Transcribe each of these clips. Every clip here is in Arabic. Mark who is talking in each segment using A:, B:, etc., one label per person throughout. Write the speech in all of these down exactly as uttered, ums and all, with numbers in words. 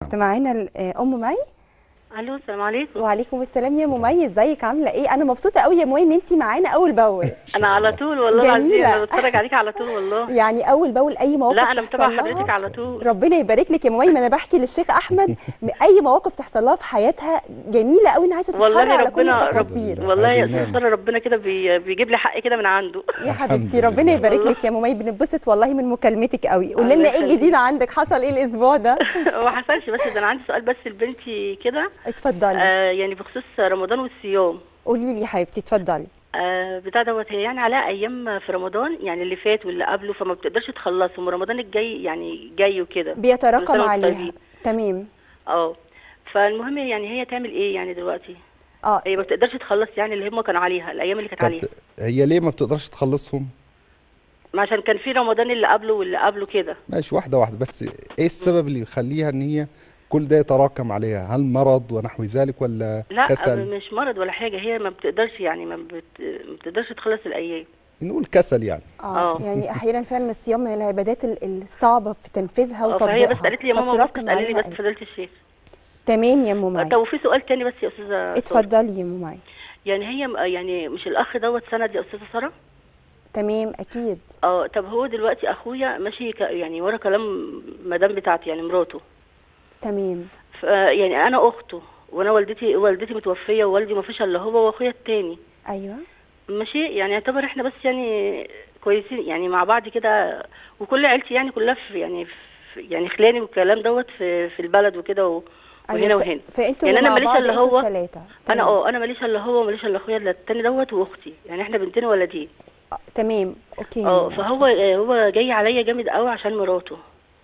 A: معانا ال- آه، ام مي.
B: الو، السلام عليكم.
A: وعليكم السلام يا ممي، ازيك عامله ايه؟ انا مبسوطه قوي يا ممي ان انت معانا اول باول.
B: انا على طول والله العظيم،
A: جميله.
B: انا بتفرج عليك على طول والله.
A: يعني اول باول اي
B: لا
A: مواقف
B: انا متابعه
A: تحصل
B: حضرتك
A: لها.
B: على طول.
A: ربنا يبارك لك يا ممي، ما انا بحكي للشيخ احمد م- اي مواقف تحصل لها في حياتها جميله قوي، انها عايزه تتحرى
B: والله
A: على كل
B: ربنا
A: التفاصيل.
B: رب والله يا
C: هذه
B: استاذ
C: نعمة.
B: ساره، ربنا كده بي... بيجيب لي حقي كده من عنده.
A: يا
C: الحمد
A: حبيبتي ربنا
C: لله.
A: يبارك
B: والله.
A: لك يا ممي، بنتبسط والله من مكالمتك قوي. قولي
B: الله
A: لنا ايه
B: يخليك.
A: الجديد عندك، حصل ايه الاسبوع ده؟
B: ما حصلش، بس ده انا عندي سؤال بس لبنتي كده.
A: اتفضلي.
B: آه يعني بخصوص رمضان والصيام.
A: قولي لي يا حبيبتي، اتفضلي.
B: آه بتاع دوت، هي يعني عليها ايام في رمضان، يعني اللي فات واللي قبله، فما بتقدرش تخلصهم، ورمضان الجاي يعني جاي وكده. كل
A: بيتراكم
B: سنة وانتم
A: عليها.
B: طيبين.
A: تمام.
B: اه. فالمهم يعني هي تعمل ايه يعني دلوقتي؟
A: اه
B: هي ما بتقدرش تخلص يعني اللي هم كانوا عليها الايام اللي كانت
C: طب
B: عليها.
C: هي ليه ما بتقدرش تخلصهم؟
B: ما عشان كان في رمضان اللي قبله واللي قبله كده.
C: ماشي، واحدة واحدة بس. ايه السبب اللي يخليها ان هي كل ده يتراكم عليها؟ هل مرض ونحو ذلك ولا
B: لا
C: كسل؟
B: مش مرض ولا حاجه، هي ما بتقدرش يعني ما, بت... ما بتقدرش تخلص الايام.
C: نقول كسل يعني.
A: اه
B: اه.
A: يعني احيانا فعلا الصيام من العبادات ال- الصعبه في تنفيذها
B: اه فهي بس
A: وتطبيقها،
B: قالت لي يا ماما ممكن
A: فتراكم
B: تسالي لي
A: عليها
B: بس
A: أوي.
B: فضلت الشيخ.
A: تمام يا ام
B: آه،
A: مي.
B: طب وفي سؤال تاني بس يا استاذه ساره.
A: اتفضلي يا ام مي.
B: يعني هي م- يعني مش الاخ دوت سند يا استاذه ساره؟
A: تمام اكيد.
B: اه. طب هو دلوقتي اخويا ماشي ك... يعني ورا كلام مدام بتاعتي يعني مراته.
A: تمام.
B: ف... يعني انا اخته، وانا والدتي والدتي متوفيه، ووالدي ما فيش الا هو واخويا التاني.
A: ايوه.
B: ماشي، يعني يعتبر احنا بس يعني كويسين يعني مع بعض كده، وكل عيلتي يعني كلها في يعني في يعني خلاني والكلام دوت في في البلد وكده و- وهنا
A: ايوه ف...
B: وهنا.
A: فانتوا
B: يعني
A: اللي
B: انا
A: مع
B: ماليش
A: بعض
B: الا
A: انتوا
B: هو.
A: الثلاثه.
B: انا اه انا ماليش الا هو وماليش الا اخويا التاني دوت واختي، يعني احنا بنتين ولدين.
A: تمام اوكي يا
B: اه.
A: ماما،
B: فهو
A: اتفضلي.
B: هو جاي عليا جامد قوي عشان مراته،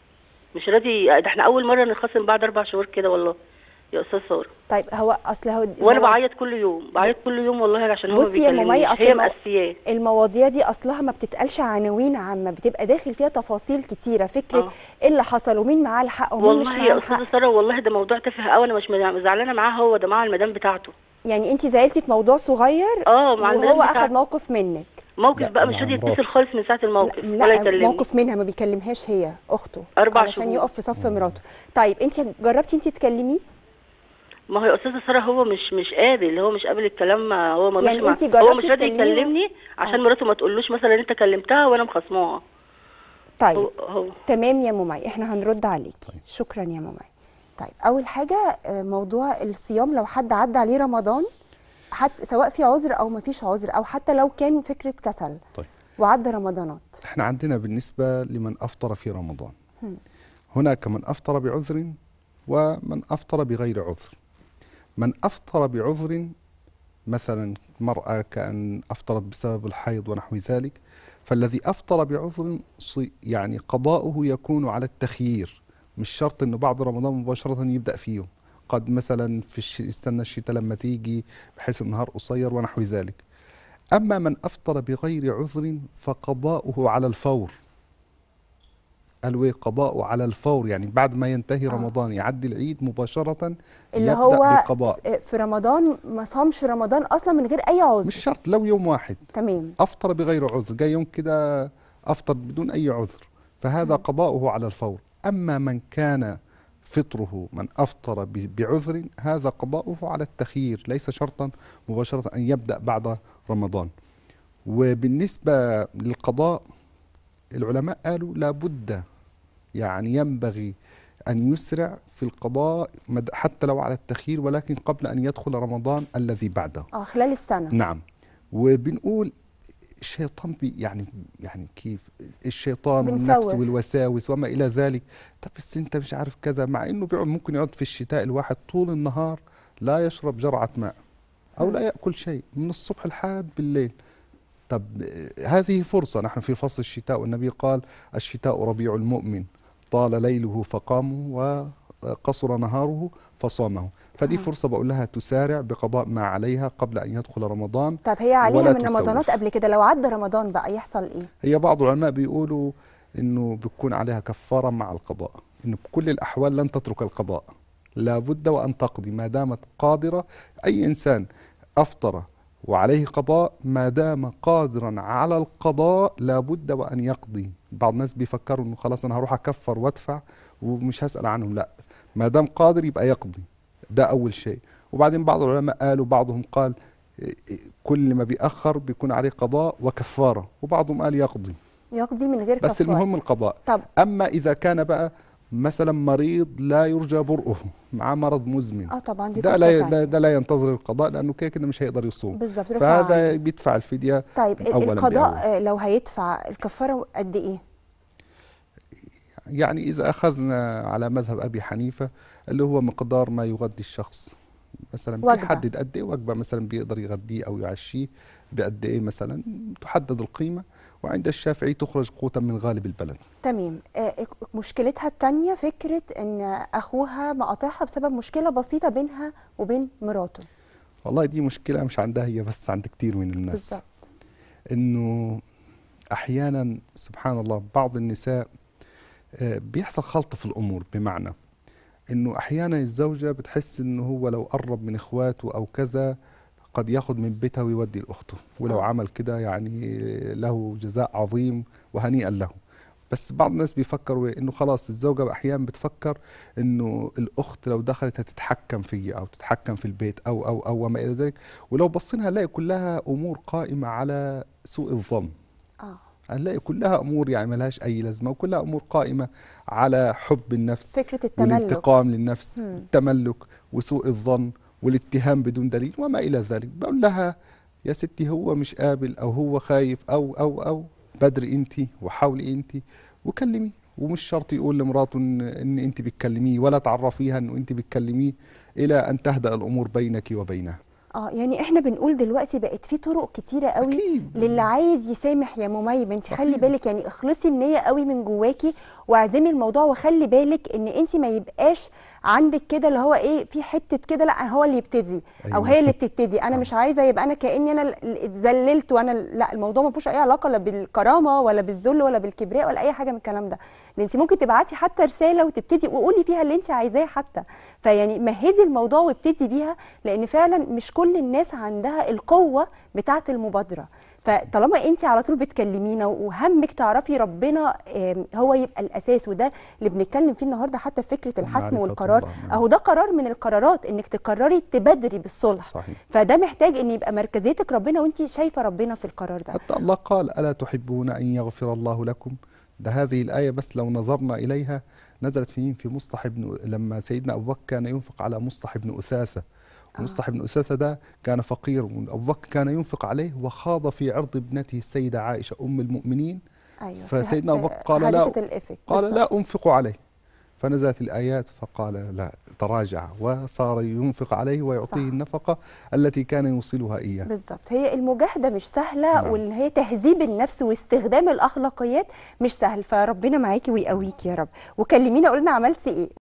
B: مش راضي. ده احنا اول مره نتخاصم بعد اربع شهور كده والله يا استاذ ساره.
A: طيب هو اصل هو
B: وانا
A: المواض-
B: بعيط كل يوم، بعيط كل يوم والله عشان هو ما
A: بصي يا مامي،
B: بيكلمنيش،
A: اصل
B: هي
A: المو...
B: مقسياه.
A: المواضيع دي اصلها ما بتتقالش عناوين عامه، بتبقى داخل فيها تفاصيل كتيره، فكره
B: اه
A: ايه اللي حصل ومين معاه الحق ومين مش
B: والله
A: معاه
B: يا
A: الحق.
B: استاذه ساره، والله ده موضوع تافه قوي، انا مش مز- زعلانه معاه، هو ده مع المدام بتاعته.
A: يعني انت زعلتي في موضوع صغير
B: اه مع
A: وهو
B: المدام
A: اخذ
B: بتاعته.
A: موقف منك.
B: موقف
C: لا،
B: بقى مش
C: مع
B: راضي يتصل
C: مراته.
B: خالص من ساعه
A: لا,
B: الموقف ولا
A: لا
B: يكلمني.
A: موقف منها، ما بيكلمهاش هي اخته
B: اربع
A: علشان
B: شهور.
A: يقف في صف مراته. طيب انت جربتي انت تكلميه؟
B: ما هو يا استاذه ساره هو مش مش قابل، هو مش قابل الكلام، هو ما
A: يعني
B: مع
A: انتي
B: هو
A: جربتي
B: مش راضي
A: تكلميه؟
B: يكلمني عشان
A: آه.
B: مراته ما تقولوش مثلا انت كلمتها وانا مخاصماها.
A: طيب
B: هو هو
A: تمام يا مامي، احنا هنرد عليكي. شكرا يا مامي. طيب اول حاجه آه، موضوع الصيام، لو حد عدى عليه رمضان حتى سواء في عذر او ما فيش عذر، او حتى لو كان فكره كسل
C: طيب
A: وعدى رمضانات.
C: احنا عندنا بالنسبة لمن أفطر في رمضان، هناك من أفطر بعذر ومن أفطر بغير عذر. من أفطر بعذر، مثلا مرأة كأن أفطرت بسبب الحيض ونحو ذلك، فالذي أفطر بعذر صي- يعني قضاؤه يكون على التخيير، مش شرط أنه بعد رمضان مباشرة يبدأ فيه، قد مثلا في الش... يستنى الشتاء لما تيجي بحيث النهار قصير ونحو ذلك. أما من أفطر بغير عذر فقضاؤه على الفور. قالوا ايه؟ قضاء على الفور، يعني بعد ما ينتهي
A: آه.
C: رمضان يعدي العيد مباشرة
A: اللي
C: يبدأ
A: هو
C: بقضاء.
A: في رمضان ما صامش رمضان اصلا من غير اي عذر.
C: مش شرط، لو يوم واحد
A: تمام.
C: أفطر بغير عذر، جاي يوم كده أفطر بدون أي عذر، فهذا قضاؤه على الفور. أما من كان فطره من أفطر ب- بعذر، هذا قضاؤه على التخيير، ليس شرطا مباشرة أن يبدأ بعد رمضان. وبالنسبة للقضاء، العلماء قالوا لابد، يعني ينبغي أن يسرع في القضاء مد- حتى لو على التخيير، ولكن قبل أن يدخل رمضان الذي بعده.
A: اه خلال السنه.
C: نعم. وبنقول الشيطان بي يعني يعني كيف الشيطان والنفس
A: بنسوف.
C: والوساوس وما إلى ذلك. طب بس أنت مش عارف كذا، مع إنه بيقعد ممكن يقعد في الشتاء الواحد طول النهار لا يشرب جرعة ماء أو لا يأكل شيء من الصبح لحد بالليل. طب آه، هذه فرصة، نحن في فصل الشتاء، والنبي قال الشتاء ربيع المؤمن، طال ليله فقامه وقصر نهاره فصامه. فدي فرصة بقول لها تسارع بقضاء ما عليها قبل أن يدخل رمضان.
A: طب هي عليها
C: ولا
A: من رمضانات
C: تسوف.
A: قبل كده، لو عدى رمضان بقى يحصل ايه؟
C: هي بعض العلماء بيقولوا إنه بيكون عليها كفارة مع القضاء، إنه بكل الأحوال لن تترك القضاء، لابد وأن تقضي ما دامت قادرة. أي إنسان أفطر وعليه قضاء ما دام قادرا على القضاء لابد وأن يقضي. بعض الناس بيفكروا إنه خلاص أنا هروح أكفر وأدفع ومش هسأل عنهم، لا، ما دام قادر يبقى يقضي، ده أول شيء. وبعدين بعض العلماء قالوا، بعضهم قال كل ما بيأخر بيكون عليه قضاء وكفارة، وبعضهم قال يقضي
A: يقضي من غير
C: بس
A: كفاره.
C: المهم القضاء.
A: طب
C: أما إذا كان بقى مثلا مريض لا يرجى برؤه، مع مرض مزمن،
A: اه طبعا دي
C: ده
A: قصه
C: لا
A: تانية.
C: لا- ده لا ينتظر القضاء، لأنه كده كده مش هيقدر يصوم،
A: بالظبط، رفع
C: فهذا
A: عنه.
C: بيدفع الفدية
A: طيب ال-
C: أولا
A: القضاء
C: بأول.
A: آه، لو هيدفع الكفاره قد ايه؟
C: يعني إذا أخذنا على مذهب أبي حنيفة اللي هو مقدار ما يغذي الشخص، مثلا
A: وجبة.
C: بيحدد قد إيه وجبة مثلا بيقدر يغذيه أو يعشيه بقد إيه، مثلا تحدد القيمة. وعند الشافعي تخرج قوتا من غالب البلد.
A: تمام. آه، مشكلتها التانية فكرة ان اخوها مقاطعها بسبب مشكلة بسيطة بينها وبين مراته.
C: والله دي مشكلة مش عندها هي بس، عند كتير من الناس.
A: بالظبط.
C: إنه أحيانا سبحان الله بعض النساء آه، بيحصل خلط في الأمور، بمعنى إنه أحيانا الزوجة بتحس إنه هو لو قرب من إخواته أو كذا قد ياخذ من بيتها ويودي لأخته، ولو
A: آه.
C: عمل كده يعني له جزاء عظيم وهنيئا له. بس بعض الناس بيفكروا انه خلاص الزوجه احيانا بتفكر انه الاخت لو دخلت هتتحكم فيا او تتحكم في البيت او او او وما الى ذلك، ولو بصينا هنلاقي كلها امور قائمه على سوء الظن.
A: اه
C: هنلاقي كلها امور يعني ملهاش اي لازمه، وكلها امور قائمه على حب النفس
A: فكرة التملك.
C: والانتقام للنفس،
A: مم.
C: التملك وسوء الظن والاتهام بدون دليل وما الى ذلك. بقول لها يا ستي هو مش قابل او هو خايف او او او بدري انت وحاولي انت وكلميه، ومش شرط يقول لمراته ان, إن انت بتكلميه، ولا تعرفيها انه انت بتكلميه الى ان تهدأ الامور بينك وبينها.
A: اه يعني احنا بنقول دلوقتي بقت في طرق كتيره قوي
C: أكيد.
A: للي عايز يسامح يا مميب. انت خلي
C: صحيح.
A: بالك، يعني اخلصي النيه قوي من جواكي واعزمي الموضوع، وخلي بالك ان انت ما يبقاش عندك كده اللي هو ايه في حته كده، لا هو اللي يبتدي او
C: أيوة.
A: هي اللي بتبتدي. انا
C: آه.
A: مش عايزه يبقى انا كاني انا اللي اتذللت، وانا لا، الموضوع ما فيهوش اي علاقه لا بالكرامه ولا بالذل ولا بالكبرياء ولا اي حاجه من الكلام ده. لان انت ممكن تبعتي حتى رساله وتبتدي وقولي فيها اللي انت عايزاه حتى. فيعني مهدي الموضوع وابتدي بيها، لان فعلا مش كل الناس عندها القوه بتاعه المبادره. فطالما انت على طول بتكلمينا وهمك تعرفي ربنا هو يبقى الاساس، وده اللي بنتكلم فيه النهارده حتى في فكره الحسم
C: معرفة
A: والقرار.
C: الله، نعم.
A: اهو ده قرار من القرارات، انك تقرري تبادري بالصلح.
C: صحيح.
A: فده محتاج ان يبقى مركزيتك ربنا وانت شايفه ربنا في القرار ده.
C: حتى الله قال ألا تحبون أن يغفر الله لكم؟ ده هذه الآية بس لو نظرنا إليها نزلت في في مصطح بن، لما سيدنا أبو بكر كان ينفق على مصطح بن أثاثة. مصطح بن أثاثة ده كان فقير، وأبو بكر كان ينفق عليه وخاض في عرض ابنته السيدة عائشة أم المؤمنين.
A: ايوه.
C: فسيدنا أبو بكر
A: في
C: قال لا
A: حادثة الإفك.
C: قال
A: بالظبط.
C: لا أنفق عليه، فنزلت الآيات فقال لا، تراجع وصار ينفق عليه ويعطيه
A: صح.
C: النفقة التي كان يوصلها إياه.
A: بالظبط. هي المجاهدة مش سهلة،
C: نعم.
A: واللي هي تهذيب النفس واستخدام الأخلاقيات مش سهل. فربنا معاكي ويقويكي يا رب. وكلمينا قولي لنا عملتي إيه.